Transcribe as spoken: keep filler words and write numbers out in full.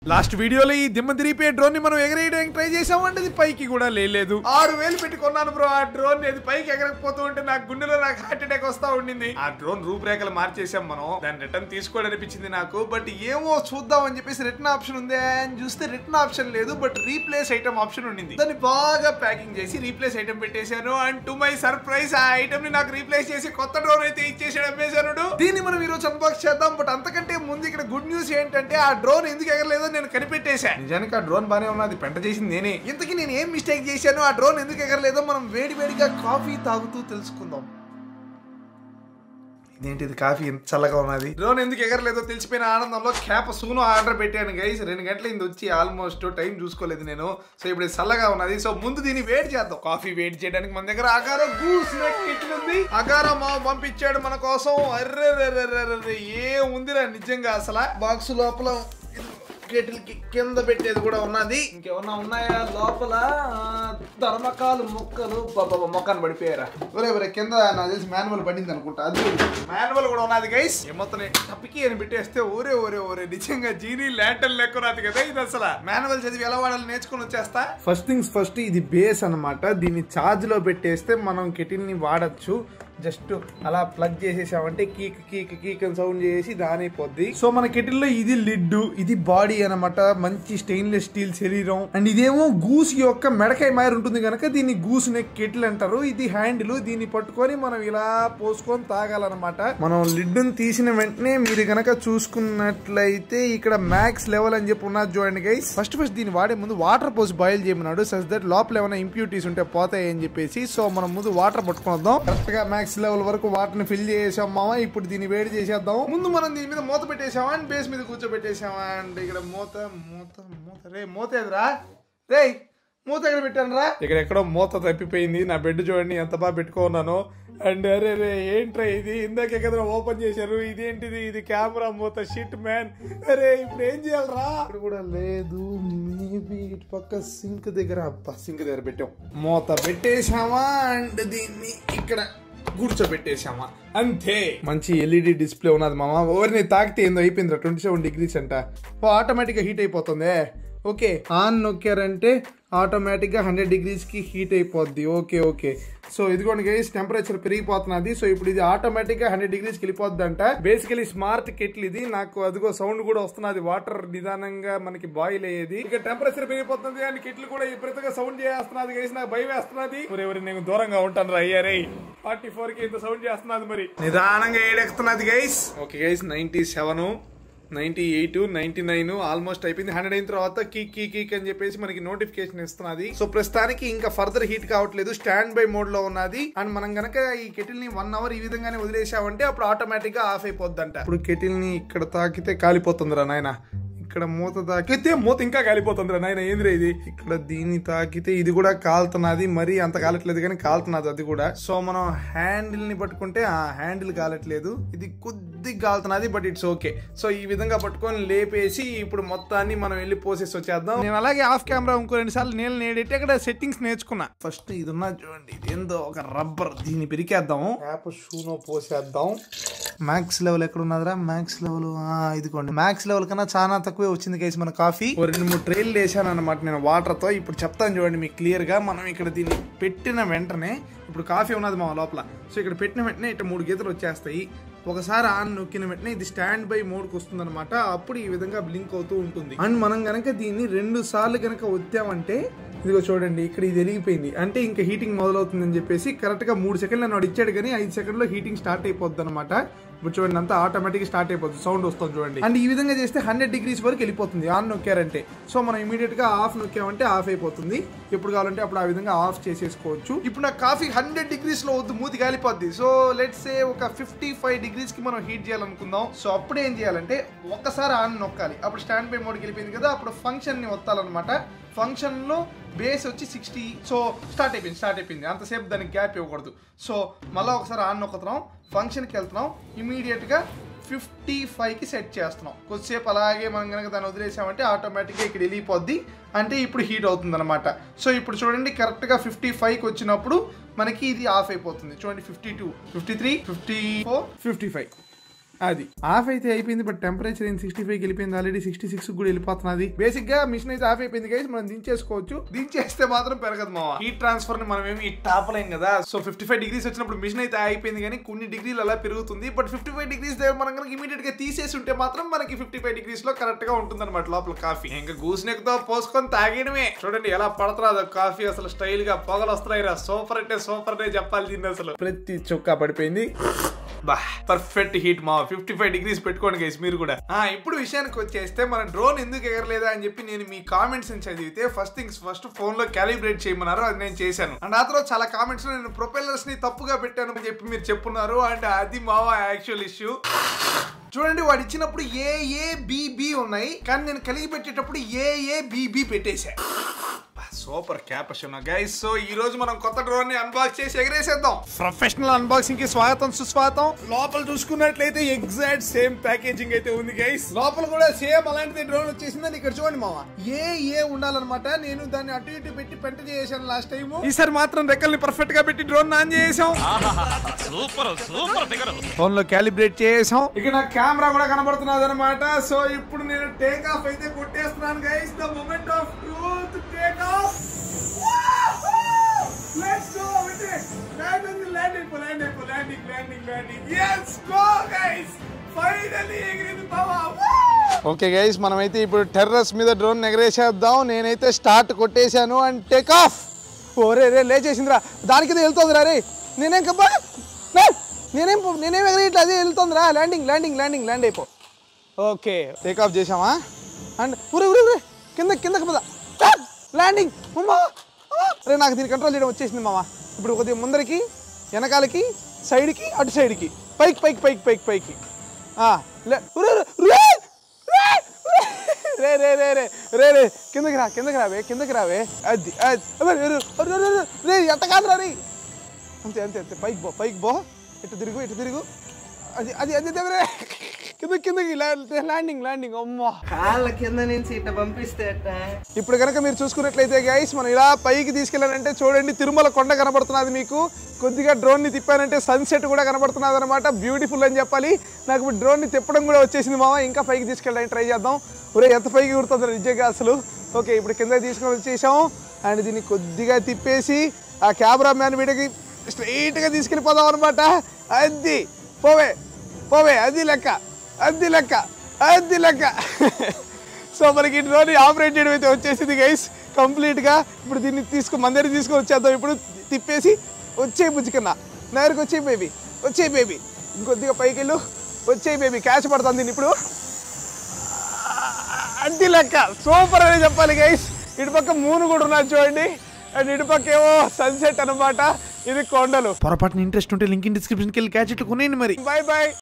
Last వీడియోలో ఈ దిమ్మ తిరిగిపోయే డ్రోన్ ని మనం ఎగరేయడానికి ట్రై చేసామంటే అది పైకి కూడా లేదు. ఆరు వేలు పెట్టి కొన్నాను బ్రో ఆ డ్రోన్. అది పైకి ఎగరకపోతూ ఉంటే నాకు గుండెలో నాకు హార్ట్ అటాక్ వస్తా ఉండింది. ఆ డ్రోన్ రూపురేఖలు మార్చేసాం మనం. దాన్ని రిటర్న్ తీసుకోవడం అనిపించింది నాకు. బట్ ఏమో చూద్దాం అని చెప్పేసి రిటర్న్ ఆప్షన్ ఉంది అని చూస్తే రిటర్న్ ఆప్షన్ లేదు. బట్ రీప్లేస్ ఐటమ్ ఆప్షన్ ఉండింది. దాన్ని బాగా ప్యాకింగ్ చేసి రీప్లేస్ ఐటమ్ పెట్టేశాను. అండ్ టు మై సర్ప్రైజ్ ఆ ఐటమ్ ని నాకు రీప్లేస్ చేసి కొత్త డ్రోన్ అయితే ఇచ్చేసాడు అమ్మేశానుడు. దీన్ని మనం ఈ రోజు అన్బాక్స్ చేద్దాం. బట్ అంతకంటే ముందు ఇక్కడ గుడ్ న్యూస్ ఏంటంటే ఆ డ్రోన్ ఎందుకు ఎగరలేదో నేను కనిపెట్టేశా. నిజానికి ఆ డ్రోన్ బానే ఉన్నది, పెంట చేసింది నేనే. ఇంతకీ నేను ఏం మిస్టేక్ చేశాను, ఆ డ్రోన్ ఎందుకు ఎగరలేదో మనం వేడి వేడిగా కాఫీ తాగుతూ తెలుసుకుందాం. ఇదేంటిది కాఫీ ఎంత చల్లగా ఉన్నది. డ్రోన్ ఎందుకు ఎగరలేదో తెలిసిపోయిన ఆనందంలో క్యాప్ సూను ఆర్డర్ పెట్టాను గైస్. రెండు గంటల ఇది వచ్చి ఆల్మోస్ట్ టైం చూసుకోలేదు నేను. సో ఇప్పుడు చల్లగా ఉన్నది. సో ముందు దీన్ని వేడి చేద్దాం. కాఫీ వేడి చేయడానికి మన దగ్గర అగారో గూస్ నెక్ కిట్ ఉంది. అగారో మా పంపించాడు మన కోసం. అర్రే ఏ ఉందిరా నిజంగా అసలు. బాక్స్ లోపల కెటిల్ కింద పెట్టేది కూడా ఉన్నది. ఇంకేమన్నా ఉన్నాయా లోపల? ధర్మకాలు మొక్కలు మొక్కను పడిపోయారా ఒరే ఒరే కింద నాకు తెలిసి మాన్యువల్ పడింది అనుకుంటా. అది మాన్యువల్ కూడా ఉన్నది గైస్. మొత్తం టప్పికి అని పెట్టేస్తే ఓరే ఓరే ఓరే నిజంగా జీనీ ల్యాంటర్న్ లెక్క ఉన్నది కదా ఇది. అసలు మాన్యువల్ చదివి ఎలా వాడాలి నేర్చుకుని వచ్చేస్తా. ఫస్ట్ థింగ్స్ ఫస్ట్, ఇది బేస్ అనమాట. దీన్ని ఛార్జ్ లో పెట్టేస్తే మనం కెటిల్ ని వాడచ్చు. జస్ట్ అలా ప్లగ్ చేసేసామంటే కీక్ కీక్ కీక్ అని సౌండ్ చేసి దాని అయిపోద్ది. సో మన కెటిల్ లో ఇది లిడ్, ఇది బాడీ అనమాట. మంచి స్టెయిన్లెస్ స్టీల్ శరీరం. అండ్ ఇదేమో గూస్ యొక్క మెడకాయ మాయర్ ఉంటుంది కనుక దీన్ని గూస్ నెక్ కెటిల్ అంటారు. ఇది హ్యాండిల్. దీన్ని పట్టుకొని మనం ఇలా పోసుకొని తాగాలన్నమాట. మనం లిడ్ ని తీసిన వెంటనే మీరు గనక చూసుకున్నట్లయితే ఇక్కడ మ్యాక్స్ లెవెల్ అని చెప్పి ఉన్నది చూడండి గైస్. ఫస్ట్ ఫస్ట్ దీన్ని వాడే ముందు వాటర్ పోసి బాయిల్ చేయమన్నాడు. సచ్ దట్ లోపల ఏమైనా ఇంప్యూరిటీస్ ఉంటే పోతాయి అని చెప్పేసి. సో మనం ముందు వాటర్ పట్టుకుందాం. కరెక్ట్ గా మ్యాక్స్ లెవెల్ వరకు వాటర్ ని ఫిల్ చేసాం మామ. ఇప్పుడు దీన్ని వేడి చేసేద్దాం. ముందు మనం దీని మీద మూత పెట్టేసామా అండ్ బేస్ మీద కూర్చోబెట్టేసామా. అండ్ ఇక్కడ మూత మూత మూత రే మూత ఎదురా రే మూత ఎక్కడ పెట్టాను రా. ఇక్కడ ఎక్కడో మూత తప్పిపోయింది. నా బెడ్ చూడండి ఎంత బాగా పెట్టుకున్నాను. అండ్ అరే రే ఏంట్రా ఇది ఇందాక కదా ఓపెన్ చేశారు. ఇదేంటిది? ఇది కెమెరా మూత. Shit man. అరే ఇప్పుడు ఏం చేయాలరా? ఇక్కడ కూడా లేదు. మేబీ ఇటు పక్క సింక్ దగ్గర సింక్ దగ్గర పెట్టాం. మూత పెట్టేసామా అండ్ దీన్ని ఇక్కడ కూర్చోబెట్టేసామా అంతే. మంచి ఎల్ఈడి డిస్ప్లే ఉన్నది మామ. ఎవరిని తాకితే ఏందో అయిపోయిందిరా. ట్వంటీ సెవెన్ డిగ్రీస్ అంట. ఆటోమేటిక్ గా హీట్ అయిపోతుంది. ఓకే ఆన్ నొక్కారంటే ఆటోమేటిక్ గా హండ్రెడ్ డిగ్రీస్ కి హీట్ అయిపోద్ది. ఓకే ఓకే సో ఇదిగోండి గైస్ టెంపరేచర్ పెరిగిపోతున్నది. సో ఇప్పుడు ఇది ఆటోమేటిక్ గా హండ్రెడ్ డిగ్రీస్ కి వెళ్ళిపోద్ది అంట. బేసికలీ స్మార్ట్ కెటిల్ ఇది. నాకు అదిగో సౌండ్ కూడా వస్తున్నది. వాటర్ నిదానంగా మనకి బాయిల్ అయ్యేది. ఇక టెంపరేచర్ పెరిగిపోతుంది అండ్ కెటిల్ కూడా విపరీతంగా సౌండ్ చేస్తున్నది గైస్. నాకు భయం వేస్తున్నది. ఎవరి నేను దూరంగా ఉంటాను అయ్యారే. ఫార్టీ ఫోర్ కి ఇంత సౌండ్ చేస్తున్నది. మరి నిదానంగా ఏడెక్కుతున్నది guys. Okay guys ninety seven ninety eight ninety nine almost అయిపోయింది. హండ్రెడ్ అయిన తర్వాత కీక్ కీ కీక్ అని చెప్పేసి మనకి నోటిఫికేషన్ ఇస్తున్నది. సో ప్రస్తుతానికి ఇంకా ఫర్దర్ హీట్ కావట్లేదు. స్టాండ్ బై మోడ్ లో ఉన్నది. అండ్ మనం గనక ఈ కెటిల్ ని వన్ అవర్ ఈ విధంగానే వదిలేసామంటే అప్పుడు ఆటోమేటిక్ గా ఆఫ్ అయిపోద్దంట. ఇప్పుడు కెటిల్ ని ఇక్కడ తాకితే కాలిపోతుందిరా నాయన. ఇక్కడ మూత తాకితే మూత ఇంకా కాలిపోతుంది నాయన. ఏంద్రా ఇది? ఇక్కడ దీన్ని తాకితే ఇది కూడా కాలుతున్నది. మరీ అంత కాలట్లేదు కానీ కాలుతున్నది అది కూడా. సో మనం హ్యాండిల్ ని పట్టుకుంటే ఆ హ్యాండిల్ కాలట్లేదు. ఇది కొద్దిగా కాలుతున్నది బట్ ఇట్స్ ఓకే. సో ఈ విధంగా పట్టుకొని లేపేసి ఇప్పుడు మొత్తాన్ని మనం వెళ్ళి పోసేసి వచ్చేద్దాం. నేను అలాగే ఆఫ్ కెమెరా ఇంకో రెండు సార్లు నేను నేడైతే ఇక్కడ సెట్టింగ్స్ నేర్చుకున్నా. ఫస్ట్ ఇది ఉన్నా చూడండి. ఇది ఏందో ఒక రబ్బర్. దీన్ని పెరికేద్దాం. యాప్ షూనో పోసేద్దాం. మ్యాక్స్ లెవెల్ ఎక్కడ ఉన్నదిరా? మ్యాక్స్ లెవెల్ ఇదిగోండి. మ్యాక్స్ లెవెల్ కన్నా చాలా తక్కువ వచ్చింది గైస్ మన కాఫీ. రెండు మూడు ట్రైల్ వేసాను అనమాట నేను వాటర్ తో. ఇప్పుడు చెప్తాను చూడండి మీకు క్లియర్ గా. మనం ఇక్కడ దీన్ని పెట్టిన వెంటనే ఇప్పుడు కాఫీ ఉన్నది మా లోపల. సో ఇక్కడ పెట్టిన వెంటనే ఇట్లా మూడు గీతలు వచ్చేస్తాయి. ఒకసారి ఆన్ నొక్కిన వెంటనే ఇది స్టాండ్ బై మోడ్ కు వస్తుంది అనమాట. అప్పుడు ఈ విధంగా బ్లింక్ అవుతూ ఉంటుంది. అండ్ మనం గనక దీన్ని రెండు సార్లు గనక వచ్చామంటే ఇదిగో చూడండి ఇక్కడ ఇది వెలిగిపోయింది. అంటే ఇంకా హీటింగ్ మొదలవుతుందని చెప్పేసి కరెక్ట్ గా మూడు సెకండ్లు వాడు ఇచ్చాడు కానీ ఐదు సెకండ్ లో హీటింగ్ స్టార్ట్ అయిపోద్ది అనమాట. ఇప్పుడు చూడండి అంతా ఆటోమేటిక్ స్టార్ట్ అయిపోతుంది. సౌండ్ వస్తుంది చూడండి. అండ్ ఈ విధంగా చేస్తే హండ్రెడ్ డిగ్రీస్ వరకు వెళ్ళిపోతుంది ఆన్ నొక్కారంటే. సో మనం ఇమీడియట్ గా ఆఫ్ నొక్కామంటే ఆఫ్ అయిపోతుంది. ఎప్పుడు కావాలంటే అప్పుడు ఆ విధంగా ఆఫ్ చేసేసుకోవచ్చు. ఇప్పుడు నా కాఫీ హండ్రెడ్ డిగ్రీస్ లో వద్దు, మూతి కాలిపోద్ది. సో లెట్స్ సే ఒక ఫిఫ్టీ ఫైవ్ డిగ్రీస్ కి మనం హీట్ చేయాలనుకుందాం. సో అప్పుడు ఏం చేయాలంటే ఒక్కసారి ఆన్ నొక్కాలి. అప్పుడు స్టాండ్ బై మోడ్కి వెళ్ళిపోయింది కదా. అప్పుడు ఫంక్షన్ ని ఒత్తాలన్నమాట. ఫంక్షన్ లో బేస్ వచ్చి సిక్స్టీ. సో స్టార్ట్ అయిపోయింది స్టార్ట్ అయిపోయింది అంతసేపు దానికి గ్యాప్ ఇవ్వకూడదు. సో మళ్ళీ ఒకసారి ఆన్ నొక్కుతున్నాం. ఫంక్షన్కి వెళ్తున్నాం. ఇమీడియట్గా ఫిఫ్టీ ఫైవ్కి సెట్ చేస్తున్నాం. కొద్దిసేపు అలాగే మనం కనుక దాన్ని వదిలేసామంటే ఆటోమేటిక్గా ఇక్కడ వెళ్ళిపోద్ది. అంటే ఇప్పుడు హీట్ అవుతుంది అనమాట. సో ఇప్పుడు చూడండి కరెక్ట్గా ఫిఫ్టీ ఫైవ్కి వచ్చినప్పుడు మనకి ఇది ఆఫ్ అయిపోతుంది. చూడండి fifty two fifty three fifty four fifty five అది ఆఫ్ అయితే అయిపోయింది. బట్ టెంపరేచర్ ఏం సిక్స్టీ ఫైవ్ వెళ్ళిపోయింది. ఆల్రెడీ సిక్స్టీ సిక్స్ కూడా వెళ్ళిపోతున్నది. బేసిక్ గా మిషన్ అయితే ఆఫ్ అయిపోయింది గైస్. మనం దించేసుకోవచ్చు. దించేస్తే మాత్రం పెరగదు మా హీట్ ట్రాన్స్ఫర్ ని మనం ఏమి టాపలేం కదా. సో ఫిఫ్టీ ఫైవ్ డిగ్రీస్ వచ్చినప్పుడు మిషన్ అయితే అయిపోయింది కానీ కొన్ని డిగ్రీలు అలా పెరుగుతుంది. బట్ ఫిఫ్టీ ఫైవ్ డిగ్రీస్ దగ్గర మనం కనుక ఇమీడియట్ గా తీసేసి ఉంటే మాత్రం మనకి ఫిఫ్టీ ఫైవ్ డిగ్రీస్ లో కరెక్ట్ గా ఉంటుంది అనమాట లోపల కాఫీ. ఇంకా గూసినెక్తో పోసుకొని తాగేయడమే. చూడండి ఎలా పడుతున్నదో కాఫీ. అసలు స్టైల్ గా పొగలు వస్తున్నాయి రా. సూపర్ అంటే సూపర్ నే చెప్పాలి దీన్ని. అసలు ప్రతి చుక్క పడిపోయింది. బా పర్ఫెక్ట్ హీట్ మా ఫిఫ్టీ ఫైవ్ డిగ్రీస్ పెట్టుకోండి గైస్ మీరు కూడా. ఆ ఇప్పుడు విషయానికి వచ్చేస్తే మన డ్రోన్ ఎందుకు ఎగరలేదా అని చెప్పి నేను మీ కామెంట్స్ ని చదివితే ఫస్ట్ థింగ్స్ ఫస్ట్ ఫోన్ లో క్యాలిబ్రేట్ చేయమన్నారు. అది నేను చేశాను. అండ్ ఆ తర్వాత చాలా కామెంట్స్ లో నేను ప్రొపెల్లర్స్ ని తప్పుగా పెట్టాను అని చెప్పి మీరు చెప్పున్నారు. అండ్ అది మావా యాక్చువల్ ఇష్యూ. చూడండి వాడు ఇచ్చినప్పుడు ఏఏబిబి ఉన్నాయి కానీ నేను కలిగి పెట్టేటప్పుడు ఏఏబిబి పెట్టేశా. Super caption guys. సో ఈ రోజు మనం కొత్త డ్రోన్ ని అన్బాక్స్ చేసి ఎగరేసేద్దాం. ప్రొఫెషనల్ అన్బాక్సింగ్ కి స్వాగతం సుస్వాగతం. లోపల చూసుకున్నట్లయితే ఎగ్జాక్ట్ సేమ్ ప్యాకేజింగ్ అయితే ఉంది గైస్. లోపల కూడా సేమ్ అలాంటిది డ్రోన్ వచ్చేసిందని ఇక్కడ చూడండి మావా. ఏ ఏ ఉండాలన్నమాట. నేను దాన్ని అటు ఇటు పెట్టి పెంట చేసాను లాస్ట్ టైం. ఈసారి మాత్రం రెక్కల్ని పర్ఫెక్ట్ గా పెట్టి డ్రోన్ ఆన్ చేసాం. ఫోన్ లో క్యాలిబ్రేట్ చేసాం. ఇక నా కెమెరా కూడా కనబడుతున్నది అనమాట. సో ఇప్పుడు నేను టేక్ ఆఫ్ అయితే కొట్టేస్తున్నాను guys. The moment of truth take off. Let's go with it. Landing, landing, landing, landing, landing, landing. Yes, go guys. Finally ఎగిరింది బావా. ఓకే గైస్ మనమైతే ఇప్పుడు టెర్రస్ మీద డ్రోన్ ఎగరేసేద్దాం. నేనైతే స్టార్ట్ కొట్టేశాను అండ్ టేక్ ఆఫ్. ఓరే రే లేచేసిందిరా. దానికి వెళ్తుందిరా రే. నేనేం కబ్బా నేనేం నేనేం ఎగరేయట్లే. అదే వెళ్తుందిరా. ల్యాండింగ్ ల్యాండింగ్ ల్యాండింగ్ ల్యాండ్ అయిపో. ఓకే టేక్ ఆఫ్ చేసామా. అండ్ ఊరే ఊరే ఊరే కింద కిందకి పద. ల్యాండింగ్. అమ్మా అరే నాకు దీన్ని కంట్రోల్ చేయడం వచ్చేసింది మామ. ఇప్పుడు కొద్దిగా ముందరికి వెనకాలకి సైడ్కి అటు సైడ్కి పైకి పైకి పైకి పైకి పైకి రే రే రే రే రే రే కిందకి రా కిందకి రావే కిందకి రావే. అది రే ఎంత కాదురా రే. అంతే అంతే అంతే పైకి పో పైకి పో. ఇటు తిరుగు ఇటు తిరుగు. అది అది అది దగ్గరే కింద కిందకి ల్యాండింగ్ ల్యాండింగ్. అమ్మా కాళ్ళ కింద నుంచి ఇట్లా పంపిస్తే. ఇప్పుడు కనుక మీరు చూసుకున్నట్లయితే గైస్ మనం ఇలా పైకి తీసుకెళ్ళాలంటే చూడండి తిరుమల కొండ కనబడుతున్నది మీకు. కొద్దిగా డ్రోన్ని తిప్పానంటే సన్సెట్ కూడా కనబడుతున్నది అనమాట. బ్యూటిఫుల్ అని చెప్పాలి. నాకు ఇప్పుడు డ్రోన్ని తిప్పడం కూడా వచ్చేసింది మామ. ఇంకా పైకి తీసుకెళ్ళడానికి ట్రై చేద్దాం. ఒరే ఎంత పైకి కుడుతుంది నిజంగా అసలు. ఓకే ఇప్పుడు కింద తీసుకొని వచ్చేసాం. అండ్ దీన్ని కొద్దిగా తిప్పేసి ఆ కెమెరా మ్యాన్ వీడికి స్ట్రైట్గా తీసుకెళ్ళిపోదాం అనమాట. అది పోవే పోవే అది లెక్క అది లెక్క అది లెక్క. సో మనకి డ్రోన్ ఆపరేట్ చేయడం అయితే వచ్చేసింది గైస్ కంప్లీట్గా. ఇప్పుడు దీన్ని తీసుకు మన దగ్గర తీసుకొని వచ్చేద్దాం. ఇప్పుడు తిప్పేసి వచ్చే బుజ్జికన్నా నేరుకు వచ్చే బేబీ వచ్చే బేబీ. ఇంకొద్దిగా పైకి వెళ్ళు. వచ్చే బేబీ క్యాచ్ పడుతుంది దీన్ని ఇప్పుడు. అడ్డి లెక్క సూపర్ అనే చెప్పాలి గైస్. ఇటుపక్క మూను కూడా ఉన్నది చూడండి. అండ్ ఇటుపక్క ఏమో సన్సెట్ అనమాట. ఇది కొండలు. పొరపాటున ఇంట్రెస్ట్ ఉంటే లింక్ ఇన్ డిస్క్రిప్షన్కి వెళ్ళి క్యాచ్ ఇట్లు కొనేయండి మరి. Bye bye.